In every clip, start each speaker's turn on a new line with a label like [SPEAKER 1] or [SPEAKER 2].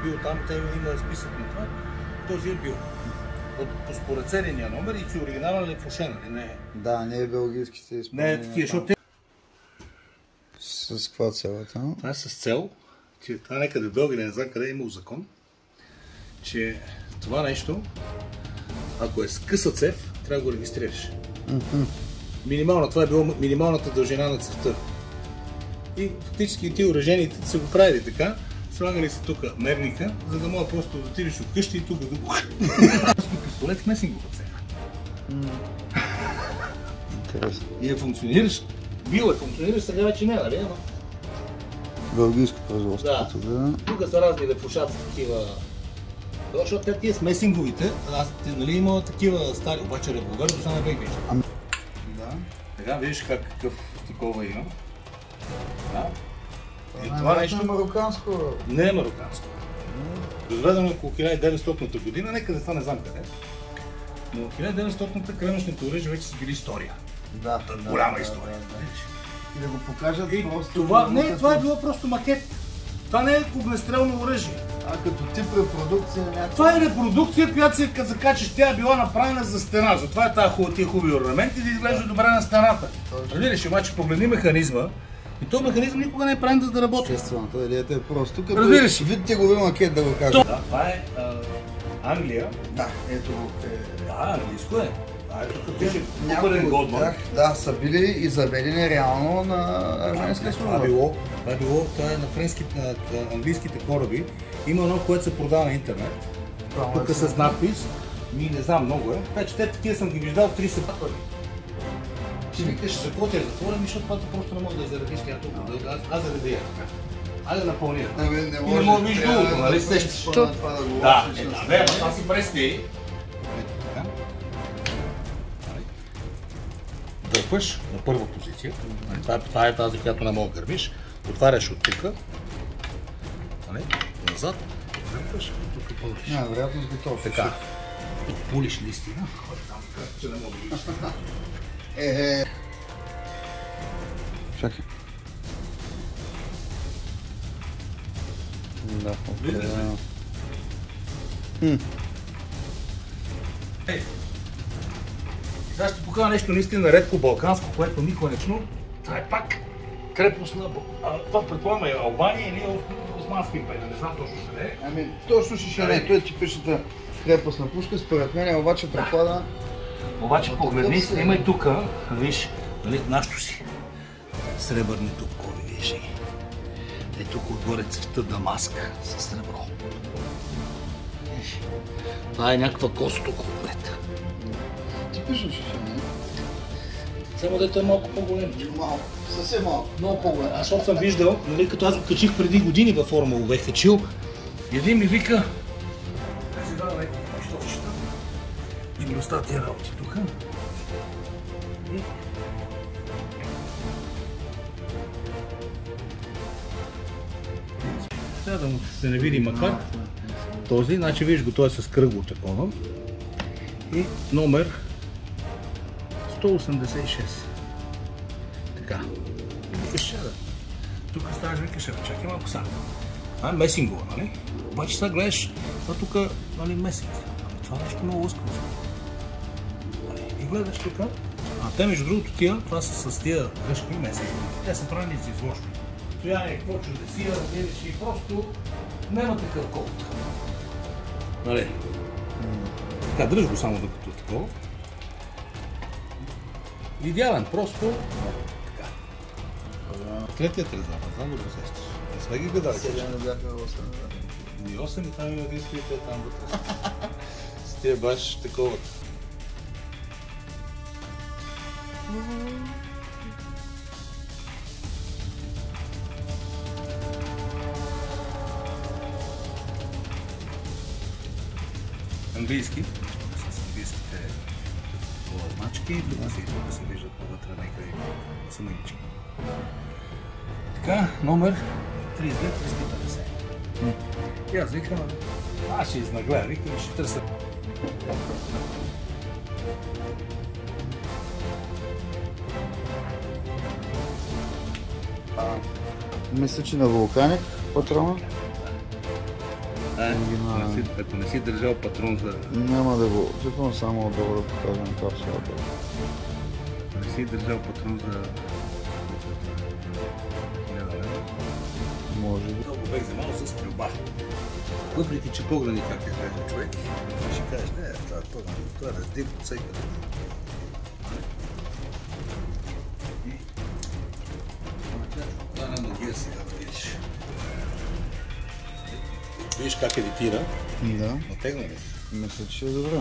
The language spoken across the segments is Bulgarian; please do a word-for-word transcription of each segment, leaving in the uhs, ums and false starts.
[SPEAKER 1] бил там, те има списък на това, този е бил. По според серийния номер и си оригинален е фуше, нали? Не е.
[SPEAKER 2] Да, не е белгийски се изпълнение.
[SPEAKER 1] Не е такива, защото те...
[SPEAKER 2] С каква целата?
[SPEAKER 1] Това е с цел, че това някъде в Белгия, не знам къде е имал закон, че това нещо, ако е с къса цев, трябва да го регистрираш.
[SPEAKER 2] Mm-hmm.
[SPEAKER 1] Минимална, това е било минималната дължина на цевта. И фактически ти оръжените са го правили така, слагали са тук мерника, за да мога просто да отидеш от къщи и тук да го... пистолет в месингова цев.
[SPEAKER 2] Интересно.
[SPEAKER 1] И е функционираш. Бил е функционираш, сега вече не, нали? Ама...
[SPEAKER 2] Белгийско производство.
[SPEAKER 1] Да.
[SPEAKER 2] Да.
[SPEAKER 1] Тук са разни лефушаци, такива... Защото те тия с месинговите, аз нали има такива стари, обаче револвер до само бейк вижда.
[SPEAKER 2] Ами... Да.
[SPEAKER 1] Сега виждаш как, какъв такова има. Да. И
[SPEAKER 2] това,
[SPEAKER 1] това
[SPEAKER 2] нещо
[SPEAKER 1] нещо...
[SPEAKER 2] е мароканско.
[SPEAKER 1] Не е мароканско. Произведено около хиляда и деветстотната година, некъде това не знам къде. Но хиляда и деветстотната крайнощните оръжия вече са били история.
[SPEAKER 2] Да, да,
[SPEAKER 1] голяма
[SPEAKER 2] да,
[SPEAKER 1] история.
[SPEAKER 2] Да, да. И да го покажат
[SPEAKER 1] И
[SPEAKER 2] просто...
[SPEAKER 1] това, не, това е било просто макет. Това не е огнестрелно оръжие.
[SPEAKER 2] А като тип репродукция някаква...
[SPEAKER 1] Това е репродукция, която се закачаш, тя е била направена за стена. Затова е тази хубава, тия хубави орнаменти да изглежда добре на стената. Разбираш, обаче погледни механизма. И този механизъм никога не е правен да работи.
[SPEAKER 2] Естественото идеята е просто като
[SPEAKER 1] разбираш,
[SPEAKER 2] вид тегови макет да го кажа.
[SPEAKER 1] Да, това е а, Англия.
[SPEAKER 2] Да, ето го е.
[SPEAKER 1] Да, английско е. А ето тук пише
[SPEAKER 2] Някои
[SPEAKER 1] Купърен
[SPEAKER 2] от
[SPEAKER 1] Голдман.
[SPEAKER 2] тях, да, са били и реално на арменска служба.
[SPEAKER 1] Това е било, това е било, това е на френските, на английските кораби. Има едно, което се продава на интернет. Тук с надпис, ми не знам много е. Така че те такива съм ги виждал тридесет пъти. Ще викаш, ще се котя затворен, защото това просто не мога да заредиш тя тук. Аз заредя така. Айде да напълня.
[SPEAKER 2] Не, не,
[SPEAKER 1] И не мога да виж другото, нали сещаш? Да, е, да, бе, ама това си прести. Дърпаш на първа позиция. Това е, това е тази, която не мога да гърмиш. Отваряш от тук. Назад. Дърпаш и тук пълниш.
[SPEAKER 2] Не, вероятно с готов.
[SPEAKER 1] Така. Тук пулиш наистина. Ходи там, че не мога да видиш.
[SPEAKER 2] Е, е. Чакай. Да,
[SPEAKER 1] виждаш ли?
[SPEAKER 2] Хм.
[SPEAKER 1] Ей! Сега ще покажа нещо наистина редко балканско, което никой не чу. Това е пак крепост на... А, това предполагам е Албания или Османски империя, не знам точно къде е.
[SPEAKER 2] Ами, точно ще ще не, той е типичната крепостна пушка, според мен обаче предполага...
[SPEAKER 1] Обаче погледни, снимай тук, виж, нали, нашото си сребърни топкови, виж ги. Е тук отгоре цвета дамаск със сребро. Виж, това е някаква кост тук отпред.
[SPEAKER 2] Типично ще ще не.
[SPEAKER 1] Само дето е малко по-голем.
[SPEAKER 2] Малко, съвсем малко.
[SPEAKER 1] Много по-голем. Аз защото съм виждал, нали, като аз го качих преди години във формула, бех качил, и един ми вика, аз си дадам ето, що чета, и ми оставя тия работи тук. И... Трябва да му се не види макар този, значи виж го, той е с кръгло такова. И номер сто осемдесет и шест. Така. Викаш, да. Тук ставаш, викаш, чакай малко сега. А, месингова, нали? Обаче сега гледаш, това тук, нали, месинг. Това нещо много лъскаво. И гледаш тук. А те, между другото, тия, това са с тия гъшки месингови. Те са правени за изложки. Това е какво чудесия, видиш, и просто няма такъв колт. Нали? Така, дръж го само докато е такова. Идеален, просто така. Третият резон, не знам да го сещаш. Не сме ги гадали.
[SPEAKER 2] Сега не бяха осем.
[SPEAKER 1] И осем и там има един стоите там вътре. С тия баш такова. Английски. С английските мачки. Тук си тук се виждат повътре някъде саманички. Така, номер тридесет две триста и петдесет. И аз викам, аз ще изнагледа, викам и ще търся.
[SPEAKER 2] Мисля, че на вулканик патрона. оригинален.
[SPEAKER 1] Ако не си държал патрон за...
[SPEAKER 2] Няма да го... Чакам само отдолу да покажем капсулата.
[SPEAKER 1] Ако не си държал патрон за...
[SPEAKER 2] Може би.
[SPEAKER 1] Много бех вземал с стрелба. Въпреки, че погледни как изглежда човек, ще кажеш, не, това, това, това е раздив от всеки. И... Това на магия сега да видиш. Виж как едитира.
[SPEAKER 2] Да.
[SPEAKER 1] Натегна ли?
[SPEAKER 2] Мисля, че е добре.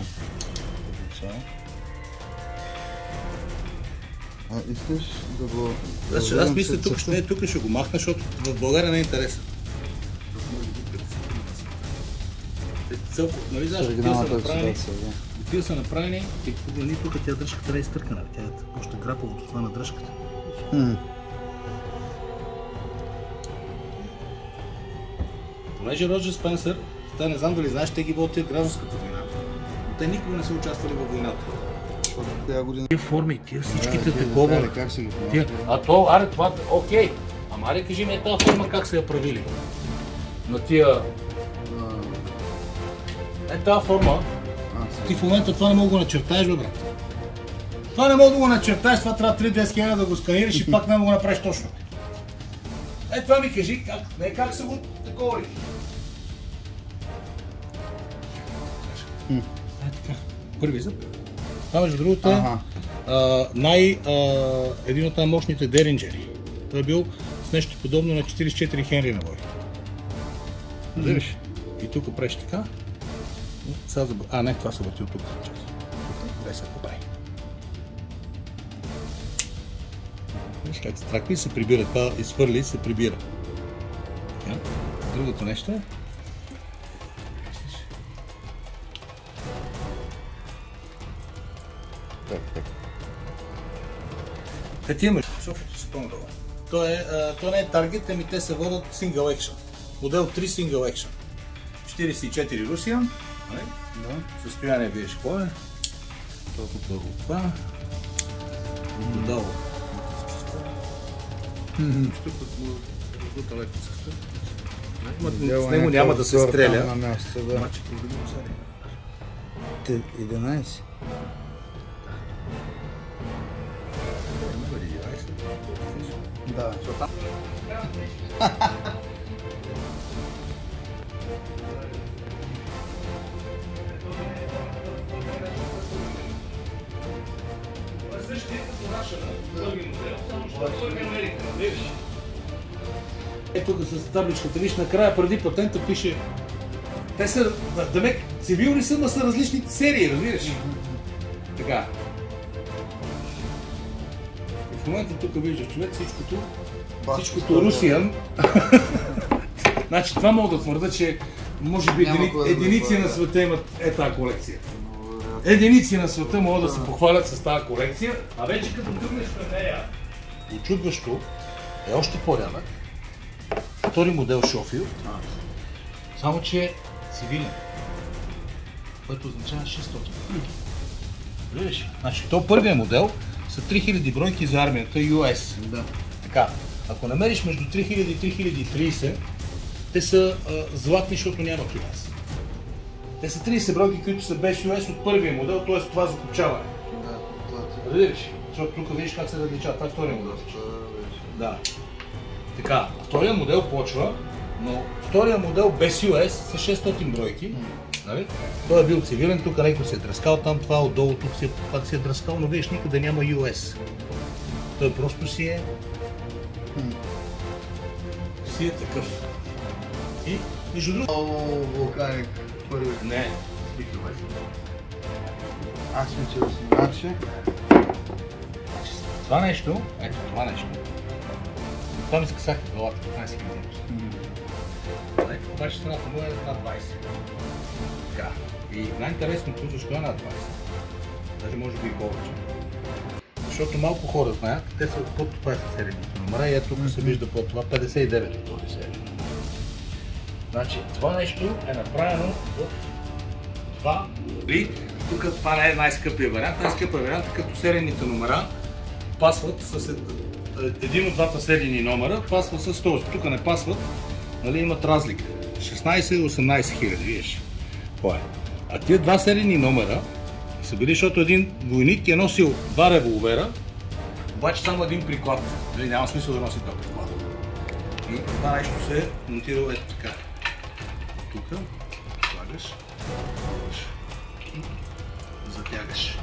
[SPEAKER 2] А искаш да го...
[SPEAKER 1] Аз, аз мисля, тук ще, не, тук ще го махна, защото в България не е интересен. Целко, нали знаеш, тия са направени, тия са направени и погледни тук тя дръжката е изтъркана. Тя е още граповото това на дръжката.
[SPEAKER 2] Mm.
[SPEAKER 1] Понеже Роджер Спенсър, те не знам дали знаеш, те ги водят гражданската война. Но те никога не са участвали във войната. Тия форми, тия всичките
[SPEAKER 2] да,
[SPEAKER 1] такова.
[SPEAKER 2] Как се ги
[SPEAKER 1] тия... А то, аре това, окей. Ама аре кажи ми е тази форма как са я правили. На тия... Е тази форма, а, ти в момента това не мога да го начертаеш, бе, брат. Това не мога да го начертаеш, това трябва три ди скенера да го сканираш и пак не мога да го направиш точно. Е, това ми кажи, как, не как са го такова ли? Е, така, първи зъб. Това между другото е най, а, един от най-мощните деринджери. Той е бил с нещо подобно на четиридесет и четири Хенри набой. Разбираш? И тук правиш така. Сега заб... А, не, това се върти от тук. Дай се поправи. Виж как се траква и се прибира. Това изхвърли и се прибира. Така. Другото нещо е...
[SPEAKER 2] Так, так.
[SPEAKER 1] Те ти имаш, шофето си по-надолу. То, е, а, то не е таргет, ами те се водят Single Action. Модел три Single Action. четиридесет и четири Russian. Да. Състояние виж какво е. Толкова първо това. Отдолу. Штукът му разбута леко с кръв. С него няма да се стреля. Обаче погледни го сега.
[SPEAKER 2] единайсет. Да.
[SPEAKER 1] Ето тук с табличката, виж накрая преди патента пише. Те са, демек, цивилни са, но са различни серии, разбираш? Така. И в момента тук виждаш човек всичкото, всичкото Russian. Значи това мога да твърда, че може би едини, единици на света имат е тази колекция. Единици на света могат да се похвалят с тази колекция, а вече като тръгнеш пред нея, очудващо е още по-рядък. Втори модел Schofield, само че е цивилен, което означава шестстотин. Виждаш? Значи то първият модел са три хиляди бройки за армията Ю Ес.
[SPEAKER 2] Да.
[SPEAKER 1] Така, ако намериш между три хиляди и три хиляди и трийсет, те са а, златни, защото нямат Ю Ес. Те са трийсет бройки, които са без Ю Ес от първия модел, т.е. това закопчаване.
[SPEAKER 2] Да, това
[SPEAKER 1] е. Разбираш? Защото тук виждаш как се различава. Това е втория модел. Да. Така, втория модел почва, но втория модел без Ю Ес са шестстотин бройки. Нали? Той е бил цивилен, тук леко се е дръскал, там това отдолу, тук си, пак си е дръскал, но виждаш никъде няма Ю Ес. Той просто си е... си е такъв. И, между другото...
[SPEAKER 2] О, вулканик. Първи.
[SPEAKER 1] Не.
[SPEAKER 2] Аз мисля, че значи.
[SPEAKER 1] Това нещо, ето това нещо. Това ми скъсах в главата, петнайсет хиляди. Обаче цената му е над двайсет. Така. И най-интересното, защо е над двайсет? Даже може би и повече. Защото малко хора знаят, те са под това са серийните номера и ето тук се вижда под това петдесет и девет от този серия. Значи това нещо е направено в това. И тук това не е най-скъпия вариант. Най-скъпия вариант е като серийните номера пасват с един от двата серийни номера, пасва с този. Тук не пасват, нали, имат разлика. шестнайсет до осемнайсет хиляди, виж. Кой е? А тия два серийни номера са били, защото един войник е носил два револвера, обаче само един приклад. Дали, няма смисъл да носи два приклада. И това нещо се е монтирало ето така. Тук слагаш и затягаш.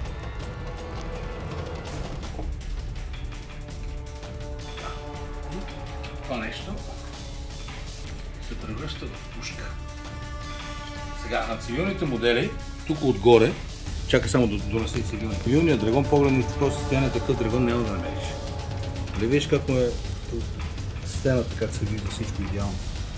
[SPEAKER 1] Това нещо се превръща в пушка. Сега, на цивилните модели, тук отгоре, чакай само да донеса и цивилния. Цивилният драгон, погледни в този състояние, такъв драгон няма да намериш. Нали виж как му е сцената, как се вижда всичко идеално.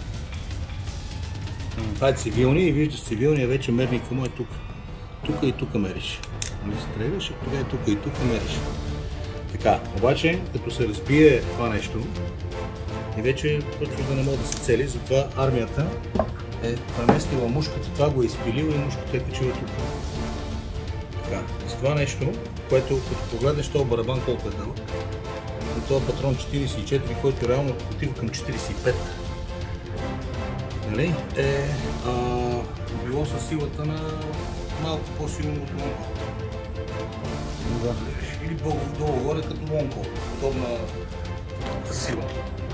[SPEAKER 1] Това е цивилния и виждаш цивилния вече мерник му е тук. Тук и тук мериш. Нали стреляш, тогава и тук и тук мериш. Така, обаче, като се разбие това нещо, и вече почва да не може да се цели, затова армията е преместила мушката, това го е изпилила и мушката е качила тук. Така, с това нещо, което като погледнеш този барабан колко е дълъг, и този патрон четирийсет и четири, който реално отива към четирийсет и пет, нали, е а, било със силата на малко по-силно от лонкол. Да. Или долу-горе като лонкол, подобна сила.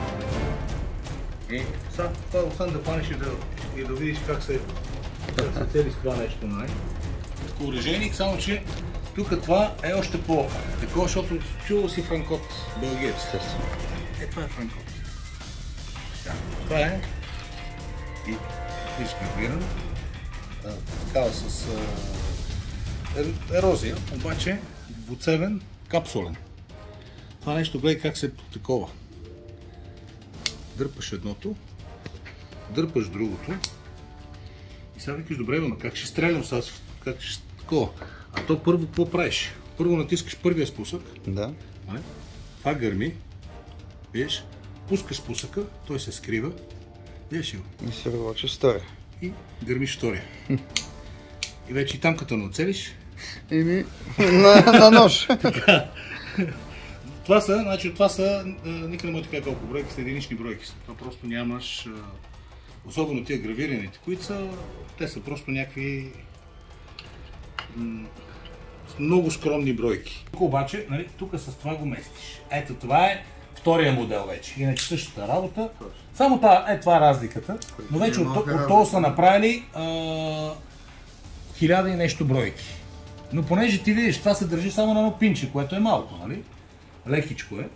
[SPEAKER 1] И сега това освен да панеш и да, и да видиш как се, как се цели с това нещо, нали? Оръжейник, само че тук това е още по-такова, защото чувал си Франкот, белгиец. Е, това е Франкот. Това е и виж гравиран, такава с а, ерозия, обаче двуцевен, капсулен. Това нещо гледай как се такова. Дърпаш едното, дърпаш другото и сега викаш, добре, но как ще стрелям сега, как ще такова? А то първо какво правиш? Първо натискаш първия спусък,
[SPEAKER 2] да.
[SPEAKER 1] Това гърми, виж, пускаш спусъка, той се скрива, виж го.
[SPEAKER 2] И се влачи втория.
[SPEAKER 1] И гърмиш втория. И вече и там като не оцелиш.
[SPEAKER 2] Еми, на, на нож.
[SPEAKER 1] Това са, значи, това са, никъде не може така колко бройки са, единични бройки са. Това просто нямаш, особено тия гравираните, които са, те са просто някакви много скромни бройки. Тук обаче, нали, тук с това го местиш. Ето това е втория модел вече. Иначе същата работа. Само това, е това е разликата. Но вече от, от това са направили а, хиляда и нещо бройки. Но понеже ти видиш, това се държи само на едно пинче, което е малко, нали? Лекичко е.